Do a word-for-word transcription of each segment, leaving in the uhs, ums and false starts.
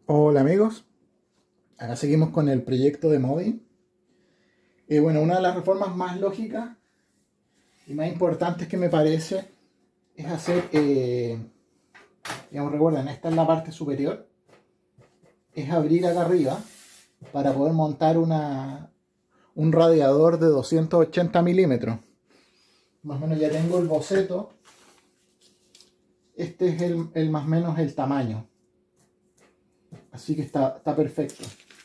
Hola amigos, acá seguimos con el proyecto de modding. Y bueno, una de las reformas más lógicas y más importantes que me parece es hacer, eh, digamos, recuerden, esta es la parte superior, es abrir acá arriba para poder montar una, un radiador de doscientos ochenta milímetros. Más o menos ya tengo el boceto. Este es el, el más o menos el tamaño. Así que está, está perfecto.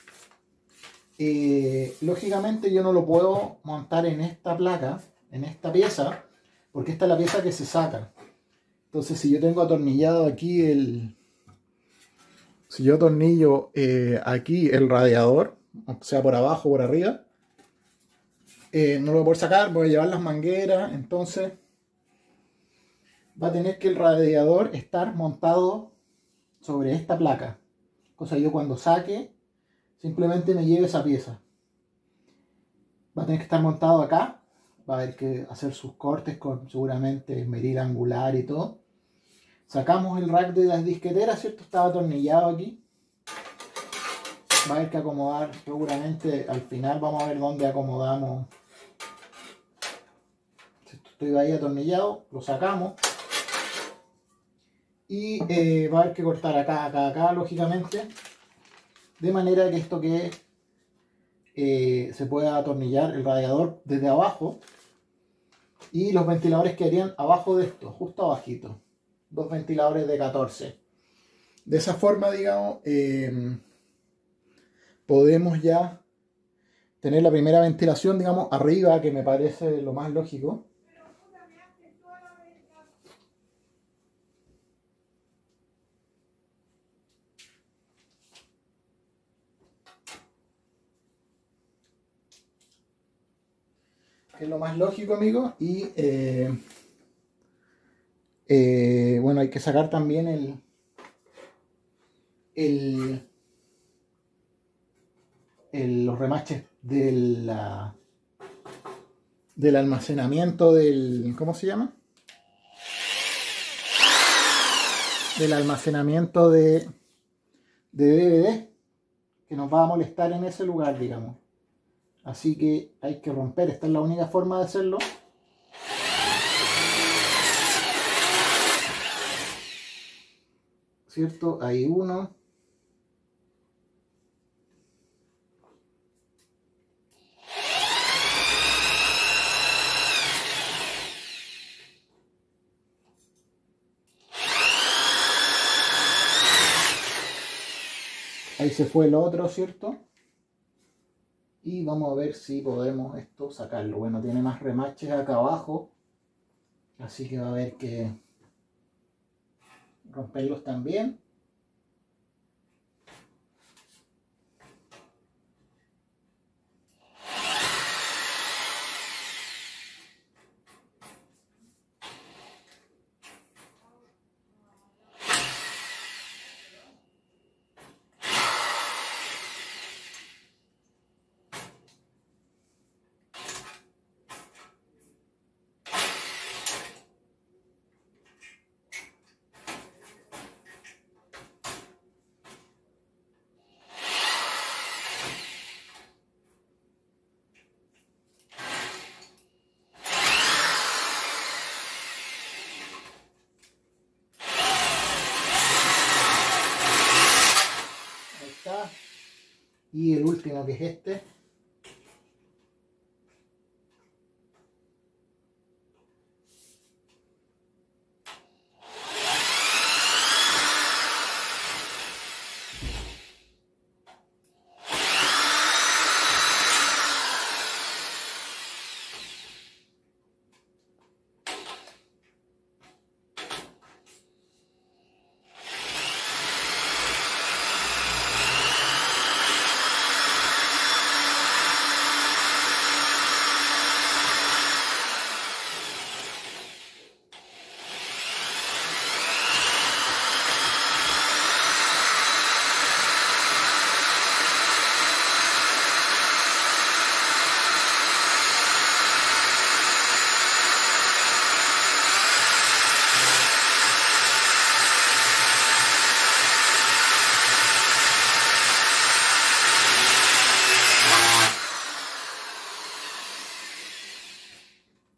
Eh, lógicamente yo no lo puedo montar en esta placa, en esta pieza, porque esta es la pieza que se saca. Entonces si yo tengo atornillado aquí el... Si yo atornillo eh, aquí el radiador, o sea por abajo o por arriba, eh, no lo voy a poder sacar, voy a llevar las mangueras, entonces va a tener que el radiador estar montado sobre esta placa. Cosa que yo cuando saque, simplemente me lleve esa pieza. Va a tener que estar montado acá. Va a haber que hacer sus cortes con seguramente medida angular y todo. Sacamos el rack de las disqueteras, ¿cierto? Estaba atornillado aquí. Va a haber que acomodar seguramente al final. Vamos a ver dónde acomodamos. Estoy ahí atornillado, lo sacamos. Y eh, va a haber que cortar acá, acá, acá, lógicamente. De manera que esto quede... Eh, se pueda atornillar el radiador desde abajo y los ventiladores quedarían abajo de esto, justo abajito, dos ventiladores de catorce. De esa forma, digamos, eh, podemos ya tener la primera ventilación, digamos, arriba, que me parece lo más lógico. Es lo más lógico, amigos. Y eh, eh, bueno, hay que sacar también el, el, el los remaches de la, del almacenamiento del... ¿Cómo se llama? Del almacenamiento de, de D V D, que nos va a molestar en ese lugar, digamos. Así que hay que romper, esta es la única forma de hacerlo. ¿Cierto? Hay uno. Ahí se fue el otro, ¿cierto? Y vamos a ver si podemos esto sacarlo. Bueno, tiene más remaches acá abajo. Así que va a haber que romperlos también. Y el último, que es este.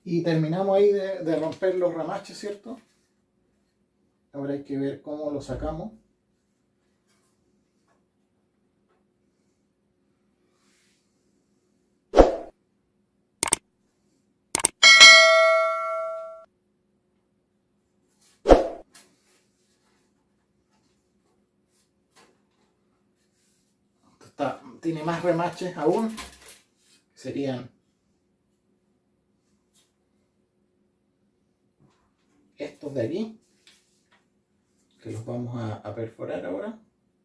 Y terminamos ahí de, de romper los remaches, ¿cierto? Ahora hay que ver cómo lo sacamos. Está, tiene más remaches aún. Serían estos de aquí, que los vamos a, a perforar ahora.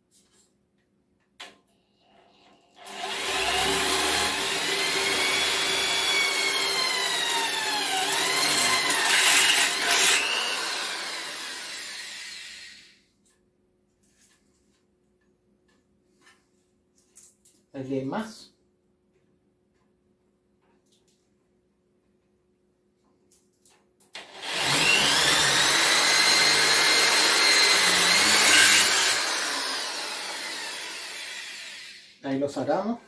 Aquí hay más. Ahí lo sacamos.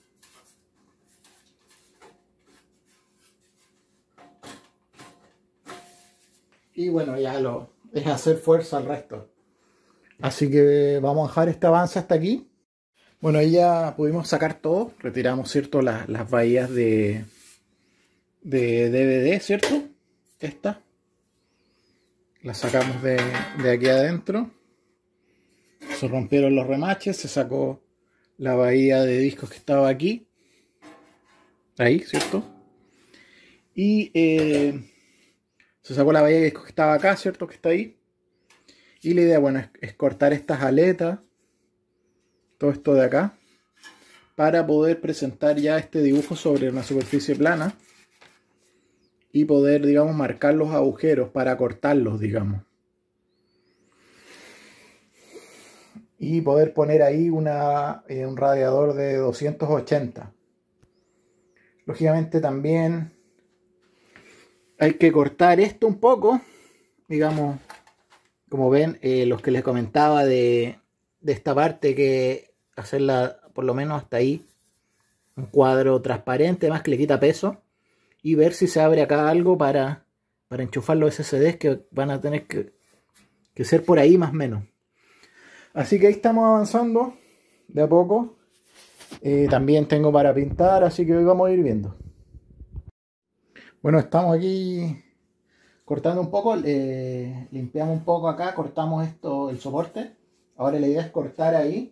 Y bueno, ya lo es hacer fuerza al resto. Así que vamos a dejar este avance hasta aquí. Bueno, ahí ya pudimos sacar todo. Retiramos, ¿cierto? Las, las bahías de, de D V D, ¿cierto? Esta. Las sacamos de, de aquí adentro. Se rompieron los remaches. Se sacó la bahía de discos que estaba aquí. Ahí, ¿cierto? Y eh, se sacó la bahía de discos que estaba acá, ¿cierto? Que está ahí. Y la idea, bueno, es, es cortar estas aletas. Todo esto de acá. Para poder presentar ya este dibujo sobre una superficie plana. Y poder, digamos, marcar los agujeros para cortarlos, digamos. Y poder poner ahí una, eh, un radiador de doscientos ochenta. Lógicamente también hay que cortar esto un poco. Digamos, como ven, eh, los que les comentaba de, de esta parte, que hacerla por lo menos hasta ahí. Un cuadro transparente, más que le quita peso. Y ver si se abre acá algo para, para enchufar los S S Ds, que van a tener que, que ser por ahí más o menos. Así que ahí estamos avanzando de a poco. Eh, también tengo para pintar, así que hoy vamos a ir viendo. Bueno, estamos aquí cortando un poco, eh, limpiamos un poco acá, cortamos esto, el soporte. Ahora la idea es cortar ahí.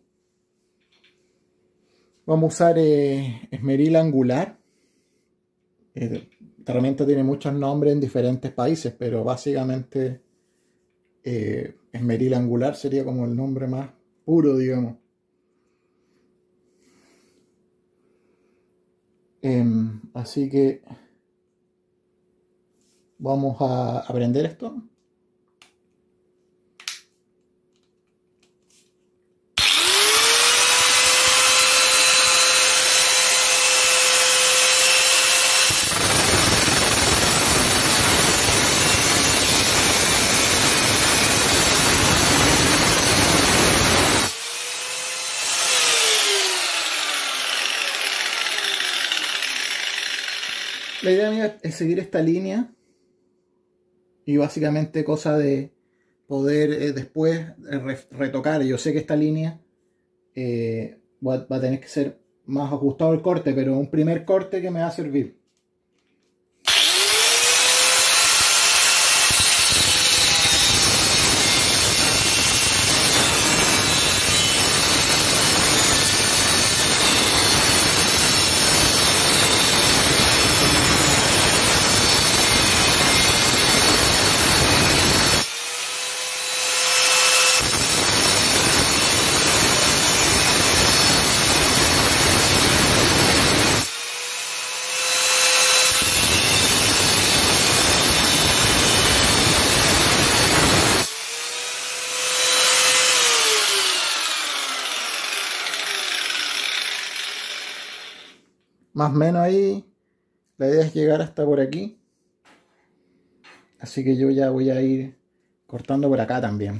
Vamos a usar eh, esmeril angular. Eh, esta herramienta tiene muchos nombres en diferentes países, pero básicamente eh, esmeril angular sería como el nombre más puro, digamos. Eh, así que vamos a aprender esto. La idea mía es seguir esta línea y básicamente cosa de poder eh, después re retocar. Yo sé que esta línea eh, va, va a tener que ser más ajustado el corte, pero un primer corte que me va a servir. Más o menos ahí, la idea es llegar hasta por aquí. Así que yo ya voy a ir cortando por acá también.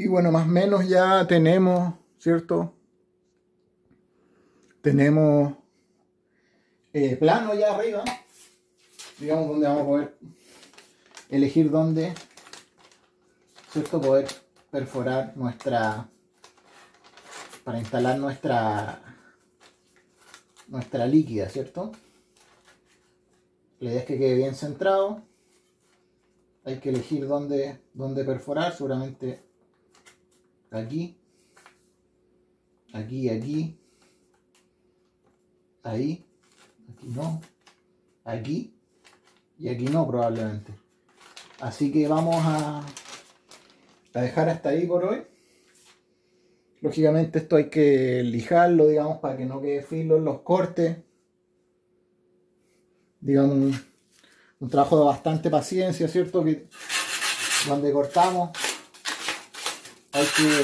bueno, más o menos ya tenemos, ¿cierto? Tenemos eh, plano ya arriba, digamos, donde vamos a poder elegir dónde, ¿cierto? Poder perforar nuestra, para instalar nuestra, nuestra líquida, ¿cierto? La idea es que quede bien centrado. Hay que elegir dónde, dónde perforar, seguramente aquí, aquí, aquí, ahí, aquí no, aquí y aquí no probablemente. Así que vamos a, a dejar hasta ahí por hoy. Lógicamente esto hay que lijarlo, digamos, para que no quede filo en los cortes. Digamos, un, un trabajo de bastante paciencia, ¿cierto? Que donde cortamos hay que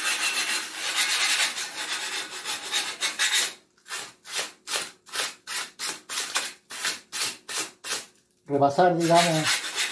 repasar, digamos,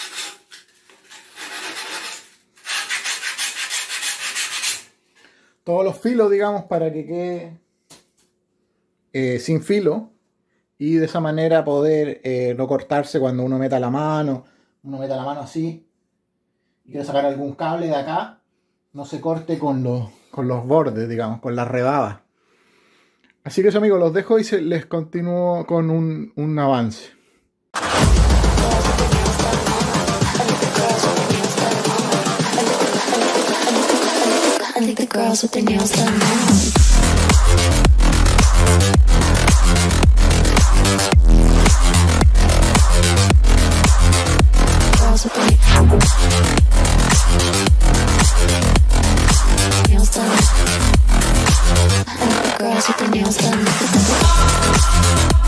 todos los filos, digamos, para que quede eh, sin filo. Y de esa manera poder eh, no cortarse cuando uno meta la mano, uno meta la mano así y quiere sacar algún cable de acá, no se corte con los, con los bordes, digamos, con las rebabas. Así que eso, amigos, los dejo y se, les continúo con un, un avance. I think the girls with their nails done now. Girls with their nails done. I think the girls with their nails done.